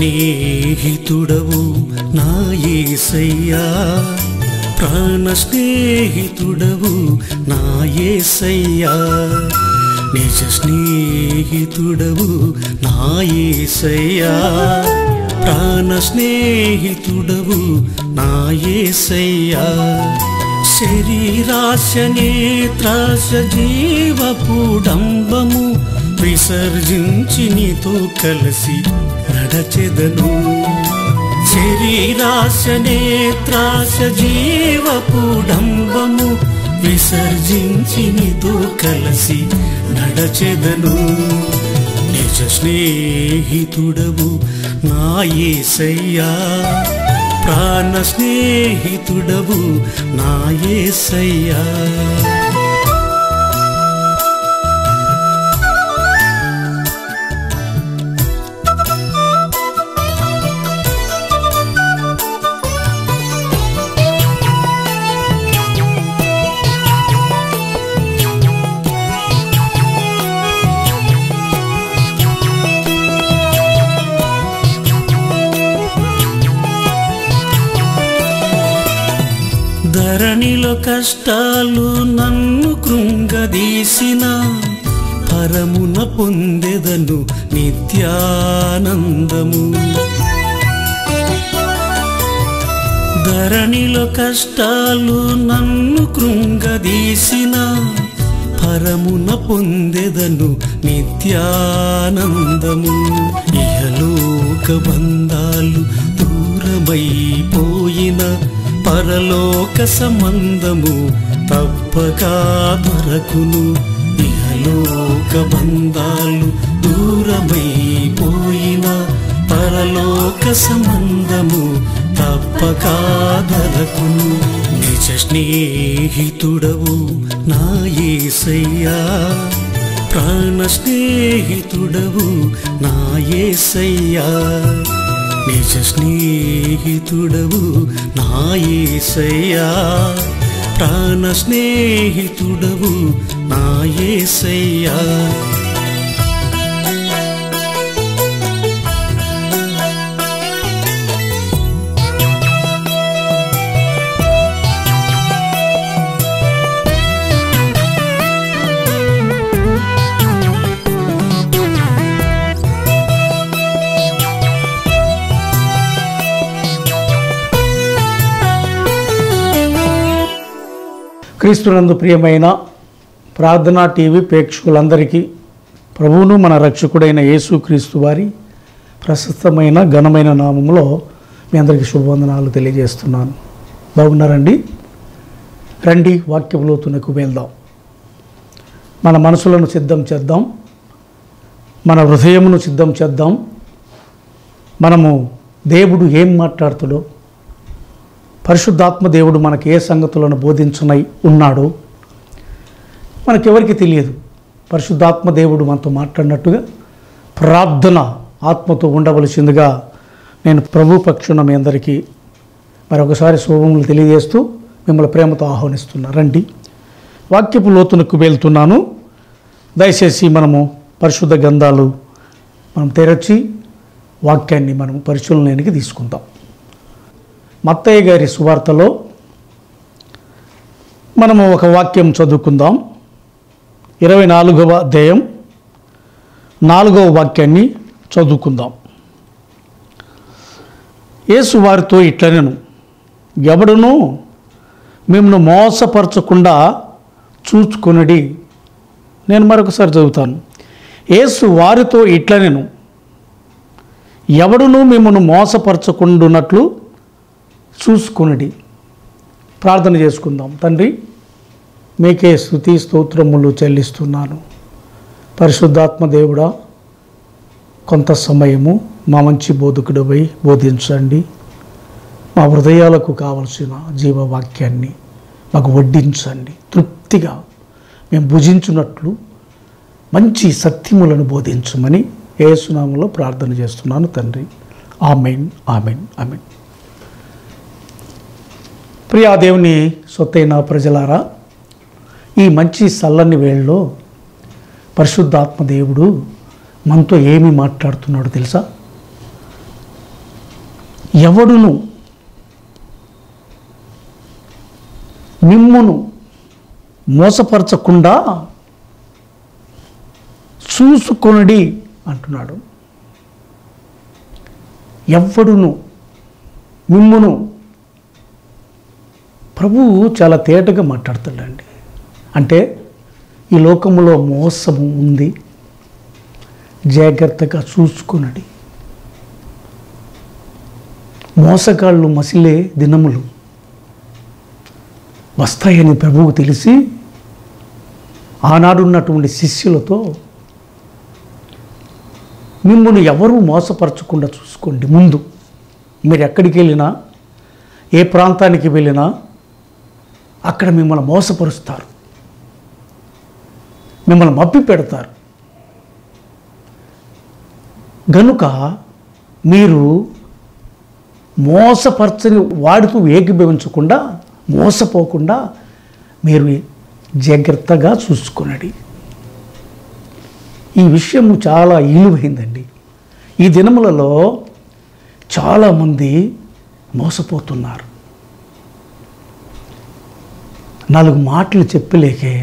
స్నేహితుడవు నా యేసయ్యా, ప్రాణ స్నేహితుడవు నా యేసయ్యా, నిజ స్నేహితుడవు నా యేసయ్యా, ప్రాణ స్నేహితుడవు నా యేసయ్యా, శరీరాశ నేత్రాశ జీవపుడంబము విసర్జించి నీతో కలిసి నడచెదను. శరీరాశ నేత్రాశ జీవపుడంబము విసర్జించి నీతో కలిసి నడచెదను. నిజ స్నేహితుడవు నా యేసయ్యా, ప్రాణ స్నేహితుడవు నా యేసయ్యా. ధరణిలో కష్టాలు నన్ను కృంగదీసిన పరమున పొందెదను నిత్యానందము. ధరణిలో కష్టాలు నన్ను కృంగదీసిన పరమున పొందెదను నిత్యానందము. ఇహలోక బంధాలు దూరమైపోయిన పరలోక సంబంధము తప్పక దొరకును. ఇహలోక బంధాలు దూరమైపోయిన పరలోక సంబంధము తప్పక దొరకును. నిజ స్నేహితుడవు నా యేసయ్యా, ప్రాణ స్నేహితుడవు నా యేసయ్యా, నిజ స్నేహితుడవు నా యేసయ్యా, ప్రాణ స్నేహితుడవు నా యేసయ్యా. క్రీస్తునందు ప్రియమైన ప్రార్థనా టీవీ ప్రేక్షకులందరికీ ప్రభువును మన రక్షకుడైన యేసుక్రీస్తు వారి ప్రశస్తమైన ఘనమైన నామములో మీ అందరికీ శుభవందనాలు తెలియజేస్తున్నాను. బాగున్నారండి? రండి వాక్యములోతునకు వెళ్దాం. మన మనసులను సిద్ధం చేద్దాం, మన హృదయమును సిద్ధం చేద్దాం. మనము దేవుడు ఏం మాట్లాడుతాడో, పరిశుద్ధాత్మ దేవుడు మనకి ఏ సంగతులను బోధించనై ఉన్నాడో మనకెవరికి తెలియదు. పరిశుద్ధాత్మ దేవుడు మనతో మాట్లాడినట్టుగా ప్రార్థన ఆత్మతో ఉండవలసిందిగా నేను ప్రభు పక్షున మీ అందరికీ మరొకసారి శుభములు తెలియజేస్తూ మిమ్మల్ని ప్రేమతో ఆహ్వానిస్తున్నా. రండి వాక్యపు లోతునకు వెళ్తున్నాను. దయచేసి మనము పరిశుద్ధ గ్రంథాలు మనం తెరచి వాక్యాన్ని మనం పరిశీలనకి తీసుకుందాం. మత్తయ్య గారి సువార్తలో మనము ఒక వాక్యం చదువుకుందాం. 24వ అధ్యాయం 4వ వాక్యాన్ని చదువుకుందాం. యేసు వారితో ఇట్లనెను, ఎవడునూ మిమ్మల్ని మోసపరచకుండా చూచుకొనుడి. నేను మరొకసారి చదువుతాను. యేసు వారితో ఇట్లనెను, ఎవడునూ మిమ్మల్ని మోసపరచకుండునట్లు చూసుకొనుడి. ప్రార్థన చేసుకుందాం. తండ్రి, మీకే స్తుతి స్తోత్రములు చెల్లిస్తున్నాను. పరిశుద్ధాత్మ దేవుడా, కొంత సమయము మా మంచి బోధకుడిపై బోధించండి. మా హృదయాలకు కావలసిన జీవవాక్యాన్ని మాకు వడ్డించండి. తృప్తిగా మేము భుజించున్నట్లు మంచి సత్యములను బోధించమని యేసు నామములో ప్రార్థన చేస్తున్నాను తండ్రి. ఆమేన్, ఆమేన్, ఆమేన్. ప్రియా దేవుని సొత్తైన ప్రజలారా, ఈ మంచి చల్లని వేళలో పరిశుద్ధాత్మ దేవుడు మనతో ఏమి మాట్లాడుతున్నాడో తెలుసా? ఎవడును మిమ్మును మోసపరచకుండా చూసుకొనడి అంటున్నాడు. ఎవడును మిమ్మును, ప్రభువు చాలా తేటగా మాట్లాడుతాడండి. అంటే ఈ లోకములో మోసము ఉంది, జాగ్రత్తగా చూసుకొనడి. మోసగాళ్ళు మసిలే దినములు వస్తాయని ప్రభువు తెలిసి ఆనాడున్నటువంటి శిష్యులతో మిమ్మల్ని ఎవరూ మోసపరచకుండా చూసుకోండి. ముందు మీరు ఎక్కడికి వెళ్ళినా, ఏ ప్రాంతానికి వెళ్ళినా అక్కడ మిమ్మల్ని మోసపరుస్తారు, మిమ్మల్ని మప్పి పెడతారు. గనుక మీరు మోసపరచని వాడితో ఏకీభవించకుండా, మోసపోకుండా మీరు జాగ్రత్తగా చూసుకొనడి. ఈ విషయం చాలా విలువైందండి. ఈ దినములలో చాలామంది మోసపోతున్నారు. 4 మాటలు చెప్పలేకే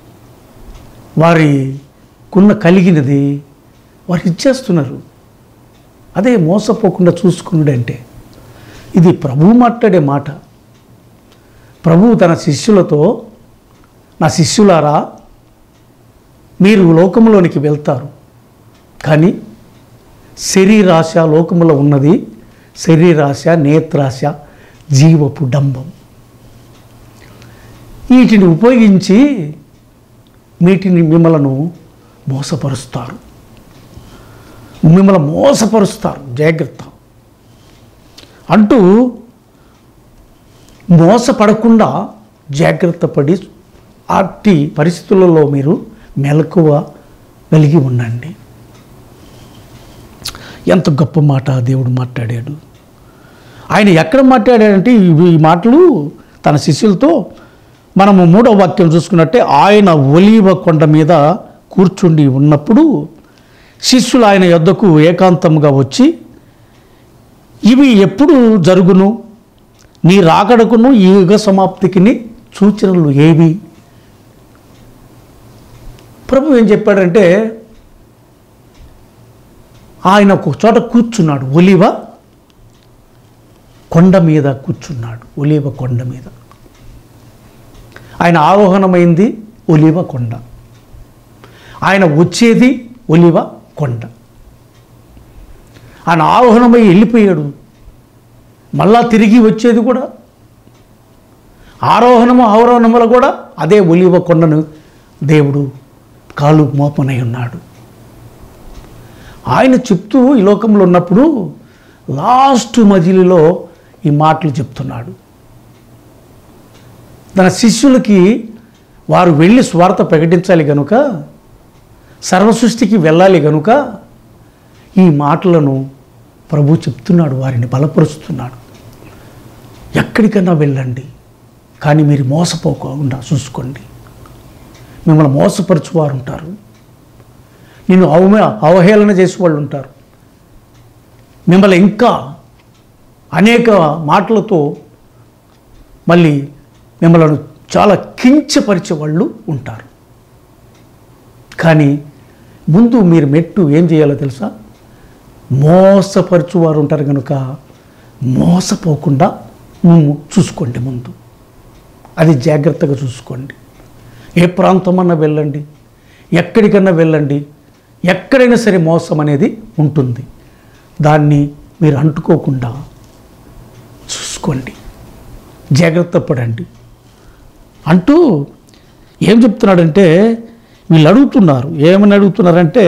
వారికున్న కలిగినది వారు ఇచ్చేస్తున్నారు. అదే మోసపోకుండా చూసుకున్నాడు. అంటే ఇది ప్రభువు మాట్లాడే మాట. ప్రభువు తన శిష్యులతో, నా శిష్యులారా, మీరు లోకంలోనికి వెళ్తారు, కానీ శరీరాశ లోకములో ఉన్నది, శరీరాశ, నేత్రాశ, జీవపు డంబం. వీటిని ఉపయోగించి మిమ్మలను మోసపరుస్తారు, మిమ్మల్ని మోసపరుస్తారు. జాగ్రత్త అంటూ మోసపడకుండా జాగ్రత్త పడి అట్టి పరిస్థితులలో మీరు మెలకువ కలిగి ఉండండి. ఎంత గొప్ప మాట దేవుడు మాట్లాడాడు. ఆయన ఎక్కడ మాట్లాడాడంటే ఈ మాటలు తన శిష్యులతో మనము 3వ వాక్యం చూసుకున్నట్టే, ఆయన ఒలీవ కొండ మీద కూర్చుండి ఉన్నప్పుడు శిష్యులు ఆయన యొద్దకు ఏకాంతంగా వచ్చి, ఇవి ఎప్పుడు జరుగును, నీ రాకడకును ఈ యుగ సమాప్తికి సూచనలు ఏవి? ప్రభు ఏం చెప్పాడంటే, ఆయన ఒక చోట కూర్చున్నాడు, ఒలీవ కొండ మీద కూర్చున్నాడు. ఒలీవ కొండ మీద ఆయన ఆరోహణమైంది ఒలీవ కొండ, ఆయన వచ్చేది ఒలీవ కొండ. ఆయన ఆరోహణమై వెళ్ళిపోయాడు, మళ్ళా తిరిగి వచ్చేది కూడా అవరోహణములు కూడా అదే ఒలీవ కొండను దేవుడు కాలు మోపనై ఉన్నాడు. ఆయన చెప్తూ ఈ లోకంలో ఉన్నప్పుడు లాస్ట్ మజిలీలో ఈ మాటలు చెప్తున్నాడు. తన శిష్యులకి వారు వెళ్ళి స్వార్థ ప్రకటించాలి కనుక, సర్వసృష్టికి వెళ్ళాలి కనుక ఈ మాటలను ప్రభు చెప్తున్నాడు, వారిని బలపరుస్తున్నాడు. ఎక్కడికన్నా వెళ్ళండి, కానీ మీరు మోసపోకుండా చూసుకోండి. మిమ్మల్ని మోసపరచువారు ఉంటారు, నిన్ను అవహేళన చేసేవాళ్ళు ఉంటారు, మిమ్మల్ని ఇంకా అనేక మాటలతో మళ్ళీ మిమ్మల్ని చాలా కించపరిచే వాళ్ళు ఉంటారు. కానీ ముందు మీరు మెట్టు ఏం చేయాలో తెలుసా? మోసపరచువారు ఉంటారు కనుక మోసపోకుండా చూసుకోండి. ముందు అది జాగ్రత్తగా చూసుకోండి. ఏ ప్రాంతమన్నా వెళ్ళండి, ఎక్కడికన్నా వెళ్ళండి, ఎక్కడైనా సరే మోసం అనేది ఉంటుంది. దాన్ని మీరు అంటుకోకుండా చూసుకోండి, జాగ్రత్త పడండి అంటూ ఏం చెప్తున్నాడంటే, వీళ్ళు అడుగుతున్నారు. ఏమని అడుగుతున్నారంటే,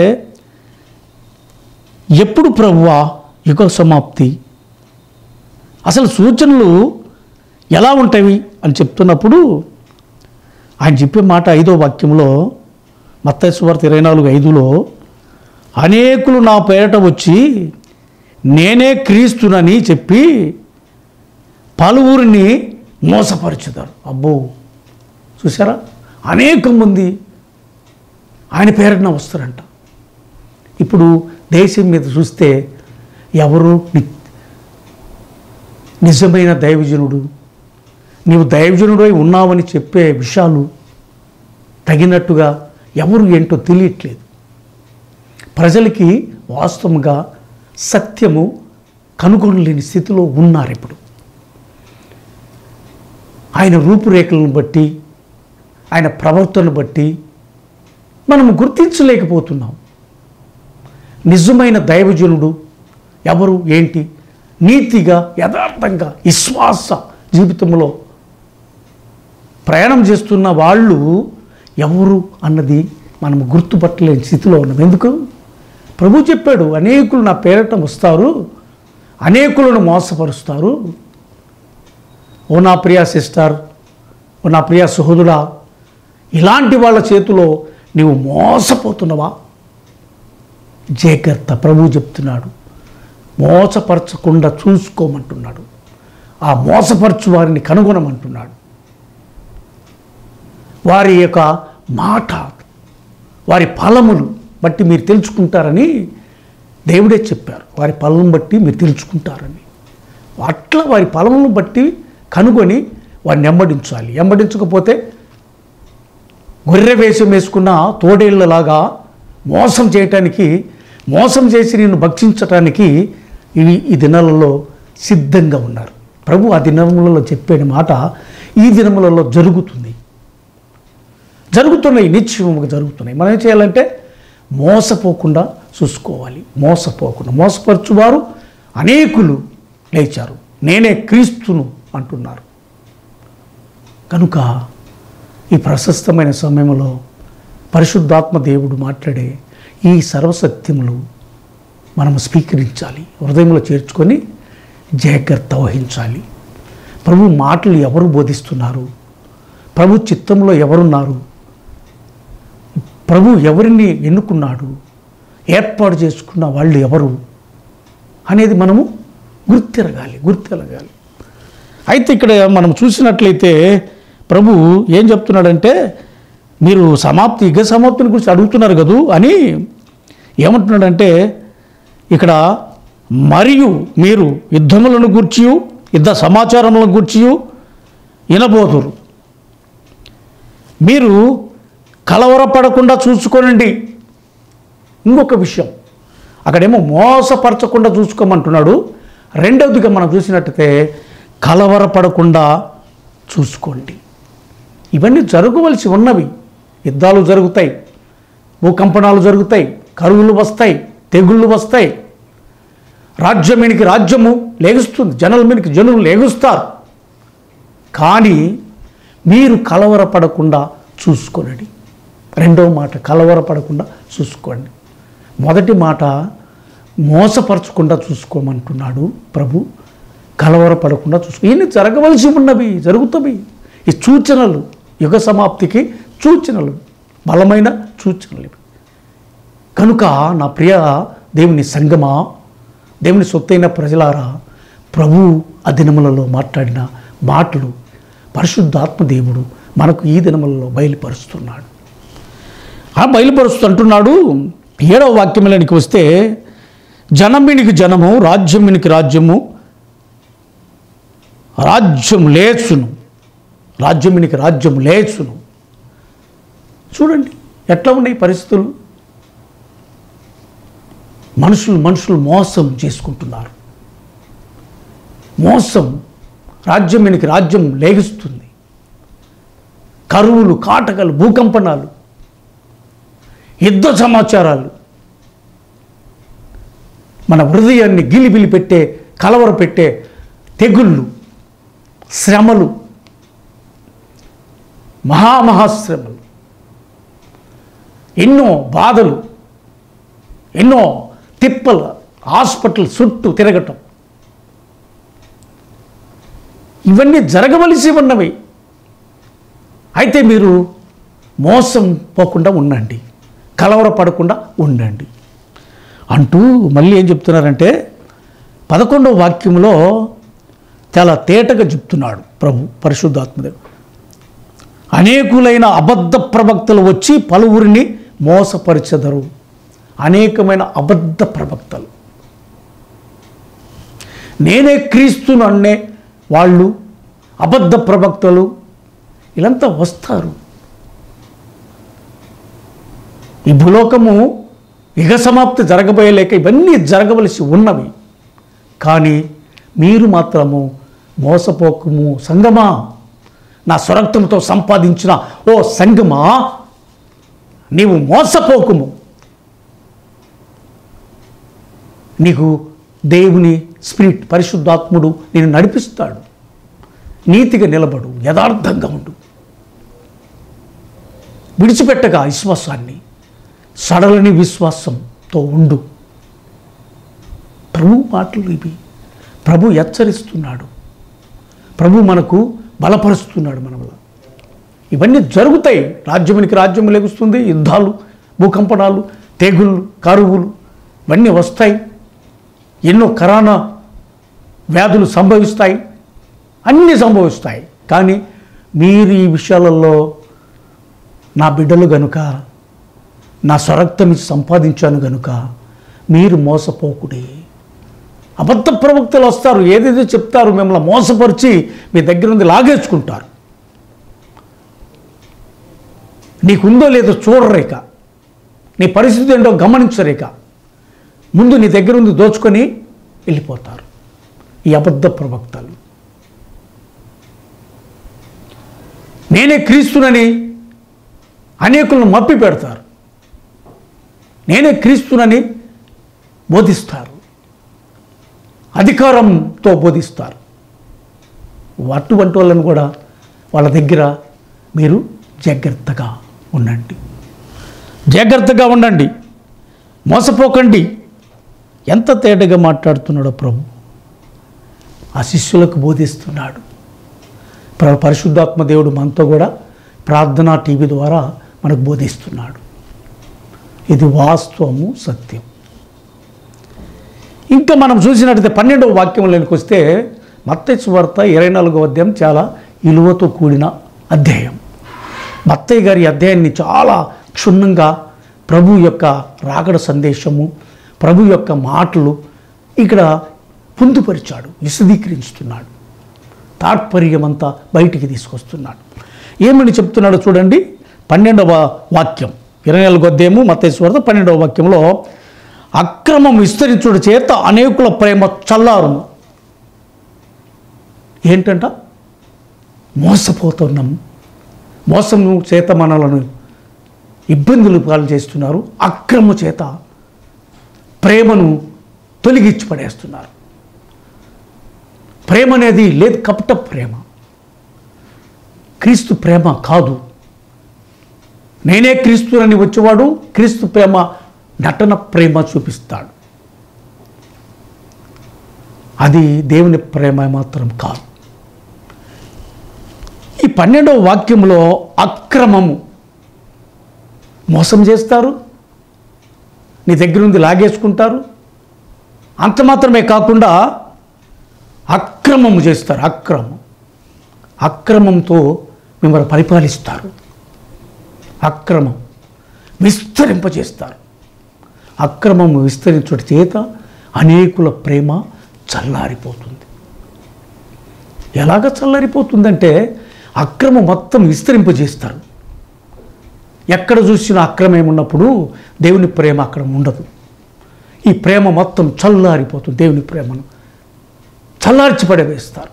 ఎప్పుడు ప్రభువా యుగ సమాప్తి, అసలు సూచనలు ఎలా ఉంటాయి అని చెప్తున్నప్పుడు ఆయన చెప్పే మాట 5వ వాక్యంలో, మత్తయి సువార్త 24:5లో, అనేకులు నా పేరట వచ్చి నేనే క్రీస్తునని చెప్పి పలువురిని మోసపరుచుతారు. అబ్బో, చూసారా, అనేక మంది ఆయన పేరట వస్తారంట. ఇప్పుడు దేశం మీద చూస్తే ఎవరు నిజమైన దైవజనుడు, నీవు దైవజనుడై ఉన్నావని చెప్పే విషయాలు తగినట్టుగా ఎవరు ఏంటో తెలియట్లేదు. ప్రజలకి వాస్తవంగా సత్యము కనుగొనలేని స్థితిలో ఉన్నారు. ఇప్పుడు ఆయన రూపురేఖలను బట్టి, ఆయన ప్రవర్తనను బట్టి మనం గుర్తించలేకపోతున్నాం. నిజమైన దైవజనుడు ఎవరు, ఏంటి, నీతిగా యథార్థంగా విశ్వాస జీవితంలో ప్రయాణం చేస్తున్న వాళ్ళు ఎవరు అన్నది మనం గుర్తుపట్టలేని స్థితిలో ఉన్నాం. ఎందుకు? ప్రభు చెప్పాడు, అనేకులు నా పేరట వస్తారు, అనేకులను మోసపరుస్తారు. ఓ నా ప్రియ సిస్టర్, ఓ నా ప్రియ సహోదరుడా, ఇలాంటి వాళ్ళ చేతిలో నీవు మోసపోతున్నావా? జాగ్రత్త. ప్రభు చెప్తున్నాడు, మోసపరచకుండా చూసుకోమంటున్నాడు. ఆ మోసపరచు వారిని కనుగొనమంటున్నాడు. వారి యొక్క మాట, వారి ఫలములు బట్టి మీరు తెలుసుకుంటారని దేవుడే చెప్పారు. వారి ఫలం బట్టి మీరు తెలుసుకుంటారని. అట్లా వారి ఫలములను బట్టి కనుగొని వారిని వెంబడించాలి. వెంబడించకపోతే గొర్రె వేషం వేసుకున్న తోడేళ్లలాగా మోసం చేయటానికి, మోసం చేసి నిన్ను భక్షించటానికి ఈ దినాలలో సిద్ధంగా ఉన్నారు. ప్రభు ఆ దినములలో చెప్పే మాట ఈ దినములలో జరుగుతున్నాయి, నిశ్చయముగా జరుగుతున్నాయి. మనం ఏం చేయాలంటే మోసపోకుండా చూసుకోవాలి. మోసపరచువారు అనేకులు లేచారు, నేనే క్రీస్తును అంటున్నారు. కనుక ఈ ప్రశస్తమైన సమయంలో పరిశుద్ధాత్మ దేవుడు మాట్లాడే ఈ సర్వసత్యములు మనము స్వీకరించాలి, హృదయంలో చేర్చుకొని జాగ్రత్త వహించాలి. ప్రభు మాటలు ఎవరు బోధిస్తున్నారు, ప్రభు చిత్తంలో ఎవరున్నారు, ప్రభు ఎవరిని ఎన్నుకున్నాడు, ఏర్పాటు చేసుకున్న వాళ్ళు ఎవరు అనేది మనము గుర్తిరగాలి. అయితే ఇక్కడ మనం చూసినట్లయితే ప్రభు ఏం చెప్తున్నాడంటే, మీరు యుగ సమాప్తిని గురించి అడుగుతున్నారు కదూ అని ఏమంటున్నాడంటే, ఇక్కడ మరియు మీరు యుద్ధములను గూర్చి, యుద్ధ సమాచారములను గూర్చి వినబోదురు. మీరు కలవరపడకుండా చూసుకోనండి. ఇంకొక విషయం, అక్కడేమో మోసపరచకుండా చూసుకోమంటున్నాడు. రెండవదిగా మనం చూసినట్టయితే కలవరపడకుండా చూసుకోండి. ఇవన్నీ జరగవలసి ఉన్నవి. యుద్ధాలు జరుగుతాయి, భూకంపనాలు జరుగుతాయి, కరువులు వస్తాయి, తెగుళ్ళు వస్తాయి, రాజ్యం మీనికి రాజ్యము లేగుస్తుంది, జనుల మీనికి జనులు లేగుస్తారు. కానీ మీరు కలవరపడకుండా చూసుకోనండి. రెండవ మాట కలవరపడకుండా చూసుకోండి. మొదటి మాట మోసపరచకుండా చూసుకోమంటున్నాడు ప్రభు. కలవరపడకుండా చూసుకో. ఇవన్నీ జరగవలసి ఉన్నవి, జరుగుతాయి. ఈ సూచనలు, యుగ సమాప్తికి సూచనలు, బలమైన సూచనలు ఇవి. కనుక నా ప్రియ దేవుని సంగమా, దేవుని సొత్తైన ప్రజలారా, ప్రభు ఆ దినములలో మాట్లాడిన మాటలు పరిశుద్ధాత్మ దేవుడు మనకు ఈ దినములలో బయలుపరుస్తున్నాడు. బయలుపరుస్తుంటున్నాడు. 7వ వాక్యంలోనికి వస్తే, జనమినికి జనము, రాజ్యమినికి రాజ్యము, రాజ్యం లేచును, రాజ్యమినికి రాజ్యము లేచును. చూడండి ఎట్లా ఉన్నాయి పరిస్థితులు. మనుషులు మోసం చేసుకుంటున్నారు. మోసం, రాజ్యమినికి రాజ్యం లేగిస్తుంది. కరువులు, కాటకాలు, భూకంపనాలు, యుద్ధ సమాచారాలు మన హృదయాన్ని గిలిబిలి పెట్టే, కలవర పెట్టే తెగుళ్ళు, శ్రమలు, మహాశ్రమలు, ఎన్నో బాధలు, ఎన్నో తిప్పలు, హాస్పిటల్ చుట్టూ తిరగటం, ఇవన్నీ జరగవలసి ఉన్నవి. అయితే మీరు మోసం పోకుండా ఉండండి, కలవరపడకుండా ఉండండి అంటూ మళ్ళీ ఏం చెప్తున్నారంటే 11వ వాక్యంలో చాలా తేటగా చెప్తున్నాడు ప్రభు పరిశుద్ధాత్మదేవుడు. అనేకులైన అబద్ధ ప్రవక్తలు వచ్చి పలువురిని మోసపరిచెదరు. అనేకమైన అబద్ధ ప్రవక్తలు, నేనే క్రీస్తును అనే వాళ్ళు, అబద్ధ ప్రవక్తలు వీళ్ళంతా వస్తారు. ఈ భూలోకము యుగ సమాప్తి జరగబోయేలేక ఇవన్నీ జరగవలసి ఉన్నవి. కానీ మీరు మాత్రము మోసపోకుము సంగమా, నా స్వరక్తంతో సంపాదించిన ఓ సంగమా నీవు మోసపోకుము. నీకు దేవుని స్పిరిట్, పరిశుద్ధాత్ముడు నేను నడిపిస్తాడు. నీతిగా నిలబడు, యథార్థంగా ఉండు, విడిచిపెట్టగా విశ్వాసాన్ని, సడలని విశ్వాసంతో ఉండు. ప్రభు మాటలు ఇవి. ప్రభు హెచ్చరిస్తున్నాడు, ప్రభు మనకు బలపరుస్తున్నాడు. మనలో ఇవన్నీ జరుగుతాయి. రాజ్యమునికి రాజ్యం లెగుస్తుంది, యుద్ధాలు, భూకంపనాలు, తెగుళ్ళు, కరువులు ఇవన్నీ వస్తాయి. ఎన్నో కరోనా వ్యాధులు సంభవిస్తాయి, అన్నీ సంభవిస్తాయి. కానీ మీరు ఈ విషయాలలో నా బిడ్డలు గనుక, నా స్వరక్తం సంపాదించాను గనుక మీరు మోసపోకుడే. అబద్ధ ప్రవక్తలు వస్తారు, ఏదేదో చెప్తారు, మిమ్మల్ని మోసపరిచి మీ దగ్గర నుండి లాగేసుకుంటారు. నీకుందో లేదో చూడరేక, నీ పరిస్థితి ఏంటో గమనించరేక ముందు నీ దగ్గర నుండి దోచుకొని వెళ్ళిపోతారు ఈ అబద్ధ ప్రవక్తలు. నేనే క్రీస్తునని అనేకులను మప్పి పెడతారు, నేనే క్రీస్తునని బోధిస్తారు, అధికారంతో బోధిస్తారు. అటువంటి వాళ్ళను కూడా వాళ్ళ దగ్గర మీరు జాగ్రత్తగా ఉండండి, జాగ్రత్తగా ఉండండి, మోసపోకండి. ఎంత తేటగా మాట్లాడుతున్నాడో ప్రభు ఆ శిష్యులకు బోధిస్తున్నాడు. పరిశుద్ధాత్మ దేవుడు మనతో కూడా ప్రార్థనా టీవీ ద్వారా మనకు బోధిస్తున్నాడు. ఇది వాస్తవము, సత్యం. ఇంకా మనం చూసినట్లయితే 12వ వాక్యంలోకి వస్తే మత్తయి సువార్త 24వ అధ్యాయం చాలా విలువతో కూడిన అధ్యాయం. మత్తయి గారి అధ్యాయాన్ని చాలా క్షుణ్ణంగా ప్రభు యొక్క రాకడ సందేశము, ప్రభు యొక్క మాటలు ఇక్కడ పొందుపరిచాడు, విశదీకరించుతున్నాడు, తాత్పర్యమంతా బయటికి తీసుకొస్తున్నాడు. ఏమని చెప్తున్నాడో చూడండి. 12వ వాక్యం 24వ అధ్యాయము మత్తయి సువార్త 12వ వాక్యంలో, అక్రమం విస్తరించుట చేత అనేకుల ప్రేమ చల్లారును. ఏంటంట? మోసపోతున్నాం, మోసము చేత మనలను ఇబ్బందులు పాలు చేస్తున్నారు, అక్రమ చేత ప్రేమను తొలగించి పడేస్తున్నారు. ప్రేమ అనేది లేదు, కపట ప్రేమ. క్రీస్తు ప్రేమ కాదు. నేనే క్రీస్తు అని వచ్చేవాడు క్రీస్తు ప్రేమ నటన ప్రేమ చూపిస్తాడు. అది దేవుని ప్రేమ మాత్రం కాదు. ఈ 12వ వాక్యంలో అక్రమము, మోసం చేస్తారు, నీ దగ్గర నుండి లాగేసుకుంటారు. అంత మాత్రమే కాకుండా అక్రమము చేస్తారు. అక్రమంతో మిమ్మల్ని పరిపాలిస్తారు, అక్రమం విస్తరింపజేస్తారు. అక్రమము విస్తరించుట చేత అనేకుల ప్రేమ చల్లారిపోతుంది. ఎలాగ చల్లారిపోతుందంటే అక్రమం మొత్తం విస్తరింపజేస్తారు. ఎక్కడ చూసినా అక్రమం ఉన్నప్పుడు దేవుని ప్రేమ అక్కడ ఉండదు. ఈ ప్రేమ మొత్తం చల్లారిపోతుంది. దేవుని ప్రేమను చల్లార్చి పడవేస్తారు.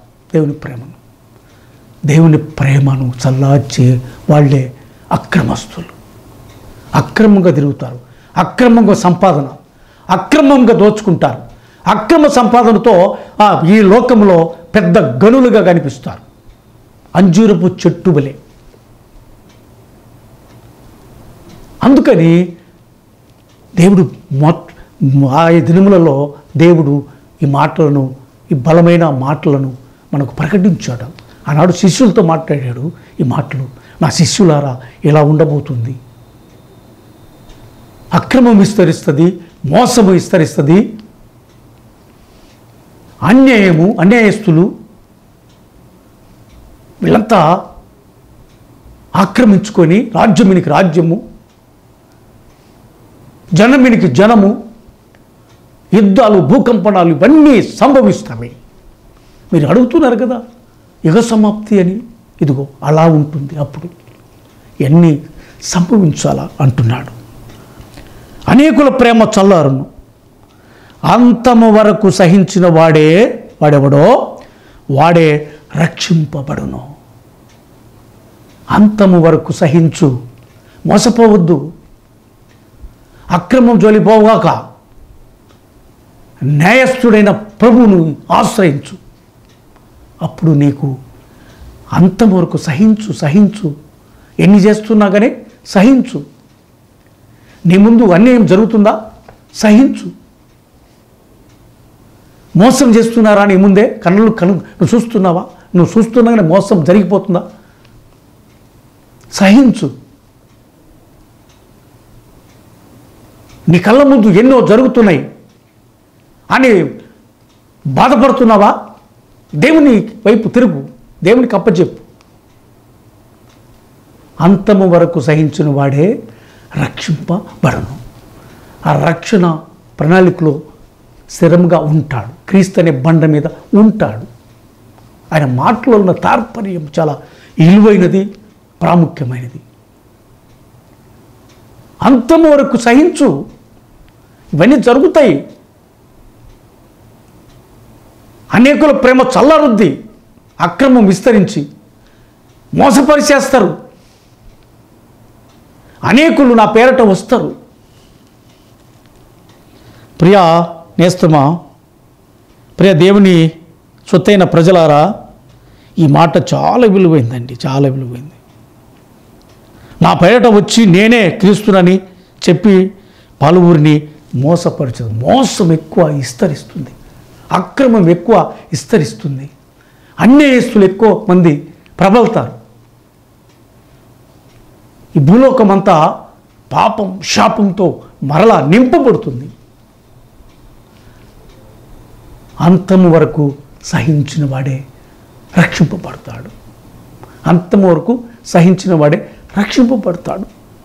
దేవుని ప్రేమను చల్లార్చే వాళ్ళే అక్రమస్తులు. అక్రమంగా తిరుగుతారు, అక్రమంగా సంపాదన, అక్రమంగా దోచుకుంటారు. అక్రమ సంపాదనతో ఈ లోకంలో పెద్ద గనులుగా కనిపిస్తారు, అంజూరపు చెట్టు వలె. అందుకని దేవుడు ఆ దినములలో దేవుడు ఈ మాటలను, ఈ బలమైన మాటలను మనకు ప్రకటించాడు. ఆనాడు శిష్యులతో మాట్లాడాడు ఈ మాటలు. నా శిష్యులారా ఇలా ఉండబోతుంది, అక్రమం విస్తరిస్తుంది, మోసము విస్తరిస్తుంది, అన్యాయస్తులు వీళ్ళంతా ఆక్రమించుకొని రాజ్యమునికి రాజ్యము, జనమునికి జనము, యుద్ధాలు, భూకంపనాలు ఇవన్నీ సంభవిస్తాయి. మీరు అడుగుతున్నారు కదా యుగ సమాప్తి అని. ఇదిగో అలా ఉంటుంది. అప్పుడు ఎన్ని సంభవించాలా అంటున్నాడు. అనేకుల ప్రేమ చల్లారును, అంతము వరకు సహించిన వాడెవడో వాడే రక్షింపబడును. అంతము వరకు సహించు, మోసపోవద్దు, అక్రమం జోలిపోగాక న్యాయస్థుడైన ప్రభువును ఆశ్రయించు. అప్పుడు నీకు అంతం వరకు సహించు. ఎన్ని చేస్తున్నా కానీ సహించు. నీ ముందు అన్యాయం జరుగుతుందా, సహించు. మోసం చేస్తున్నారా నీ ముందే కన్నులు నువ్వు చూస్తున్నావా? నువ్వు చూస్తున్నాగానే మోసం జరిగిపోతుందా, సహించు. నీ కళ్ళ ముందు ఎన్నో జరుగుతున్నాయి అని బాధపడుతున్నావా? దేవుని వైపు తిరుగు, దేవునికి అప్పచెప్పు. అంతము వరకు సహించిన వాడే రక్షింపబడను. ఆ రక్షణ ప్రణాళికలో స్థిరంగా ఉంటాడు. క్రీస్తు అనే బండ మీద ఉంటాడు. ఆయన మాటలో ఉన్న తాత్పర్యం చాలా విలువైనది, ప్రాముఖ్యమైనది. అంతము వరకు సహించు. ఇవన్నీ జరుగుతాయి. అనేకుల ప్రేమ చల్లారుద్ది, అక్రమం విస్తరించి మోసపరిచేస్తారు. అనేకులు నా పేరట వస్తారు. ప్రియా నేస్తమా, ప్రియ దేవుని సొత్తైన ప్రజలారా, ఈ మాట చాలా విలువైందండి, చాలా విలువైంది. నా పేరట వచ్చి నేనే క్రీస్తునని చెప్పి పలువురిని మోసపరచదు. మోసం ఎక్కువ విస్తరిస్తుంది, అక్రమం ఎక్కువ విస్తరిస్తుంది, అన్యాయస్తులు ఎక్కువ మంది ప్రబలుతారు. ఈ భూలోకమంతా పాపం శాపంతో మరలా నింపబడుతుంది. అంతము వరకు సహించిన వాడే రక్షింపబడతాడు. అంతము వరకు సహించిన వాడే రక్షింపబడతాడు.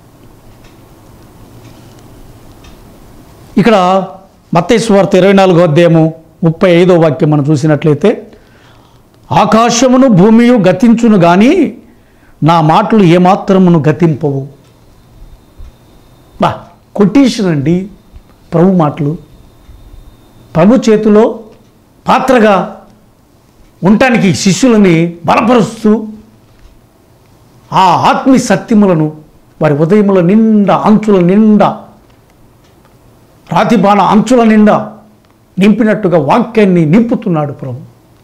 ఇక్కడ మత్తయి సువార్త 24వ అధ్యాయము 35వ వాక్యం మనం చూసినట్లయితే, ఆకాశమును భూమియు గతించును గాని నా మాటలు ఏమాత్రమును గతింపవు. కొటేషన్ అండి ప్రభు మాటలు. ప్రభు చేతిలో పాత్రగా ఉండటానికి శిష్యులని బలపరుస్తూ ఆ ఆత్మీయ సత్యములను వారి ఉదయముల నిండా, అంచుల నిండా, రాతిబాణ అంచుల నిండా నింపినట్టుగా వాక్యాన్ని నింపుతున్నాడు ప్రభు.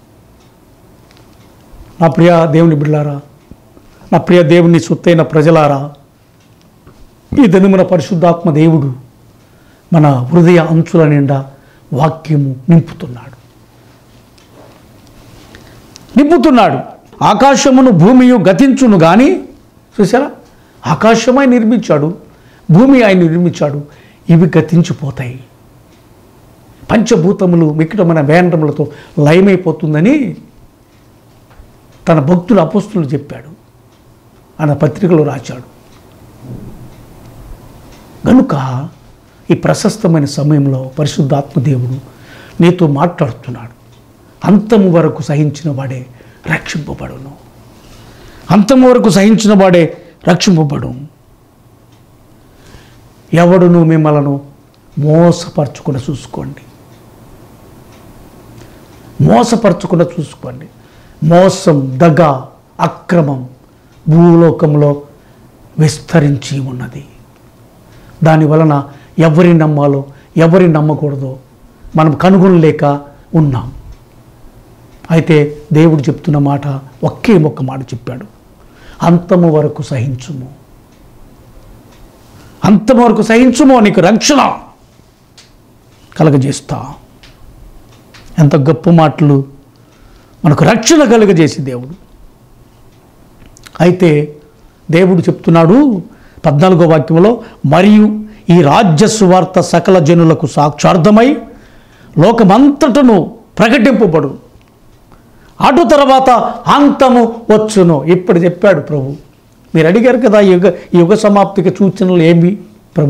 నా ప్రియ దేవుని బిడ్డలారా, నా ప్రియ దేవుని సొత్తైన ప్రజలారా, ఈ దినమున పరిశుద్ధాత్మ దేవుడు మన హృదయ అంచుల నిండా వాక్యము నింపుతున్నాడు. ఆకాశమును భూమియు గతించును గాని, చూసారా, ఆకాశమై నిర్మించాడు, భూమి ఆయన నిర్మించాడు, ఇవి గతించిపోతాయి. పంచభూతములు మిక్కటమైన వేంద్రములతో లయమైపోతుందని తన భక్తుల అపోస్తులు చెప్పాడు, ఆయన పత్రికలో రాశాడు. కనుక ఈ ప్రశస్తమైన సమయంలో పరిశుద్ధాత్మ దేవుడు నీతో మాట్లాడుతున్నాడు. అంతము వరకు సహించిన వాడే రక్షింపబడును. అంతము వరకు సహించిన వాడే రక్షింపబడును. ఎవడును మిమ్మలను మోసపరచకుండా చూసుకోండి. మోసం, దగ, అక్రమం భూలోకంలో విస్తరించి ఉన్నది. దానివలన ఎవరిని నమ్మాలో ఎవరిని నమ్మకూడదో మనం కనుగొనలేక ఉన్నాం. అయితే దేవుడు చెప్తున్న మాట ఒక్క మాట చెప్పాడు, అంతము వరకు సహించుము. అంతము వరకు సహించుము, నీకు రక్షణ కలగజేస్తా. ఎంత గొప్ప మాటలు, మనకు రక్షణ కలుగజేసి దేవుడు. అయితే దేవుడు చెప్తున్నాడు 14వ వాక్యంలో, మరియు ఈ రాజ్య సువార్త సకల జనులకు సాక్షార్థమై లోకమంతటను ప్రకటింపబడు, అటు తర్వాత అంతము వచ్చును. ఇప్పుడు చెప్పాడు ప్రభు. మీరు అడిగారు కదా, యుగ సమాప్తికి సూచనలు ఏమి ప్రభువా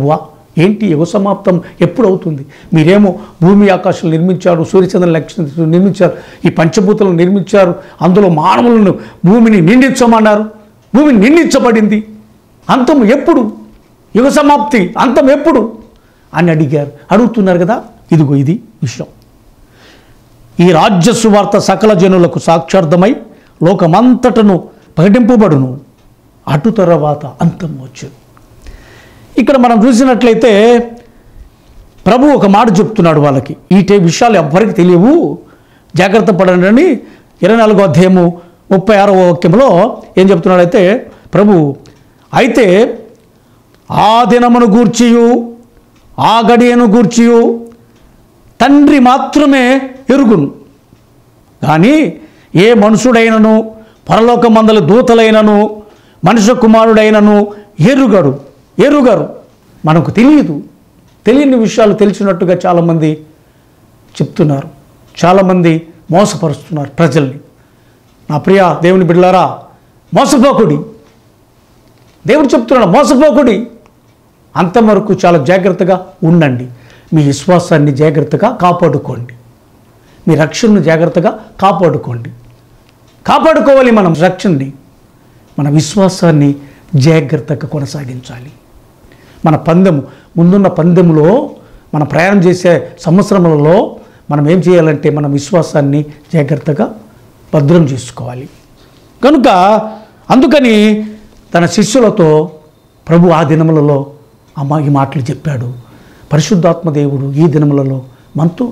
ఏంటి యుగ సమాప్తం ఎప్పుడు అవుతుంది? మీరేమో భూమి ఆకాశాలు నిర్మించారు, సూర్యచంద్ర నక్షత్రాలు నిర్మించారు, ఈ పంచభూతాలను నిర్మించారు, అందులో మానవులను భూమిని నిండించమన్నారు. భూమి నిండించబడింది. అంతం ఎప్పుడు? యుగ సమాప్తి అంతం ఎప్పుడు అని అడుగుతున్నారు కదా. ఇదిగో ఇది విషయం. ఈ రాజ్య సువార్త సకల జనులకు సాక్షార్థమై లోకమంతటను ప్రకటింపబడును. అటు తర్వాత అంతం వచ్చును. ఇక్కడ మనం చూసినట్లయితే ప్రభు ఒక మాట చెప్తున్నాడు వాళ్ళకి. ఈ విషయాలు ఎవ్వరికి తెలియవు, జాగ్రత్త పడండి అని 24వ అధ్యాయము 36వ వాక్యంలో ఏం చెప్తున్నాడైతే ప్రభు, అయితే ఆ దినమును గూర్చియు ఆ గడియను గూర్చియు తండ్రి మాత్రమే ఎరుగును, కానీ ఏ మనుషుడైనను పరలోకమందల దూతలైనను మనుష్య కుమారుడైనను ఎరుగరు. మనకు తెలియని విషయాలు తెలిసినట్టుగా చాలామంది చెప్తున్నారు, చాలామంది మోసపరుస్తున్నారు ప్రజల్ని. నా ప్రియ దేవుని బిడ్డలారా, మోసపోకుడి. దేవుడు చెప్తున్నాడు, మోసపోకుడి. అంతవరకు చాలా జాగ్రత్తగా ఉండండి. మీ విశ్వాసాన్ని జాగ్రత్తగా కాపాడుకోండి, మీ రక్షణను జాగ్రత్తగా కాపాడుకోవాలి. మనం రక్షణని, మన విశ్వాసాన్ని జాగ్రత్తగా కొనసాగించాలి. మన ముందున్న పందెములో, మన ప్రయాణం చేసే సంవత్సరములలో మనం ఏం చేయాలంటే మన విశ్వాసాన్ని జాగ్రత్తగా భద్రం చేసుకోవాలి. కనుక అందుకని తన శిష్యులతో ప్రభు ఆ దినములలో ఈ మాటలు చెప్పాడు. పరిశుద్ధాత్మ దేవుడు ఈ దినములలో మనతో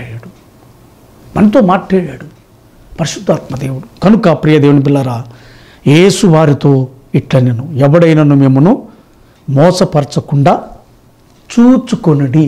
మాట్లాడాడు పరిశుద్ధాత్మ దేవుడు. కనుక ప్రియ దేవుని పిల్లరా, యేసు వారితో ఇట్లా నేను ఎవడైనను మిమ్మును మోసపరచకుండా చూచుకొనుడి.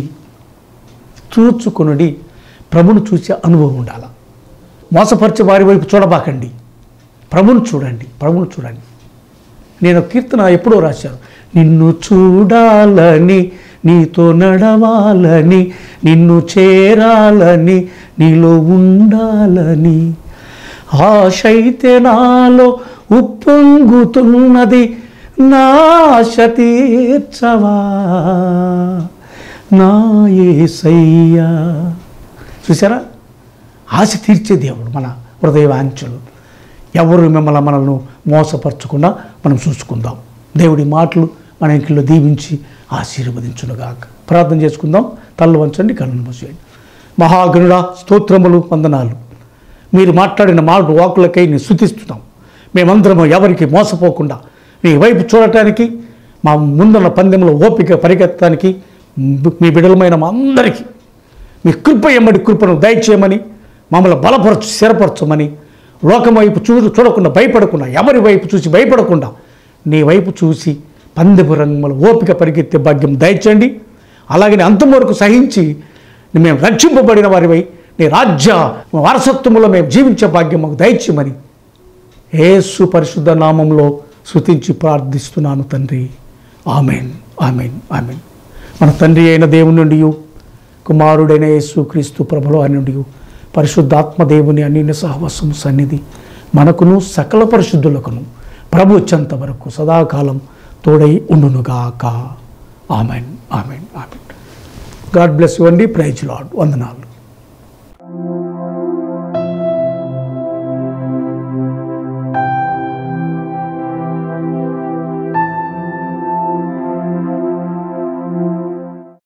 ప్రభును చూసే అనుభవం ఉండాలి. మోసపరిచే వారి వైపు చూడబాకండి, ప్రభును చూడండి. నేను కీర్తన ఎప్పుడో రాశాను, నిన్ను చూడాలని, నీతో నడవాలని, నిన్ను చేరాలని, నీలో ఉండాలని ఆశైతే నాలో ఉప్పొంగుతున్నది, నా ఆశ తీర్చవా నా యేసయ్యా. చూసారా, ఆశ తీర్చే దేవుడు మన హృదయ వాంఛలు. ఎవరు మనల్ని మోసపరచకుండా మనం చూసుకుందాం. దేవుడి మాటలు మన ఇంట్లో దీవించి ఆశీర్వదించునుగాక. ప్రార్థన చేసుకుందాం. తల్లు వంచండి, కన్నులు మూసేయండి. మహాగణుడా, స్తోత్రములు, వందనాలు. మీరు మాట్లాడిన వాకులకై నేను స్తుతిస్తున్నాం. మేమందరము ఎవరికి మోసపోకుండా మీ వైపు చూడటానికి, మా ముందున్న పందెంలో ఓపిక పరిగెత్తడానికి మీ బిడ్డలమైన మా అందరికీ మీ కృపను దయచేయమని, మమ్మల్ని స్థిరపరచమని, లోకం వైపు చూడకుండా భయపడకుండా, ఎవరి వైపు చూసి భయపడకుండా నీ వైపు చూసి పందెపు రంగంలో ఓపిక పరిగెత్తే భాగ్యం దయచేయండి. అలాగనే అంతం వరకు సహించి మేము రక్షింపబడిన వారివై నీ రాజ్య వారసత్వంలో మేము జీవించే భాగ్యం మాకు దయచేయమని యేసు పరిశుద్ధ నామంలో స్తుతించి ప్రార్థిస్తున్నాను తండ్రి. ఆమెన్. మన తండ్రి అయిన దేవుని నుండి, కుమారుడైన యేసు క్రీస్తు ప్రభులో నుండి, పరిశుద్ధాత్మ దేవుని అన్నిన సహవాసము సన్నిధి మనకును సకల పరిశుద్ధులకును ప్రభు వచ్చేంత వరకు సదాకాలం తోడై ఉండునుగాక. ఆమెన్. గాడ్ బ్లెస్ యు అండి. Praise Lord. వందనాలు.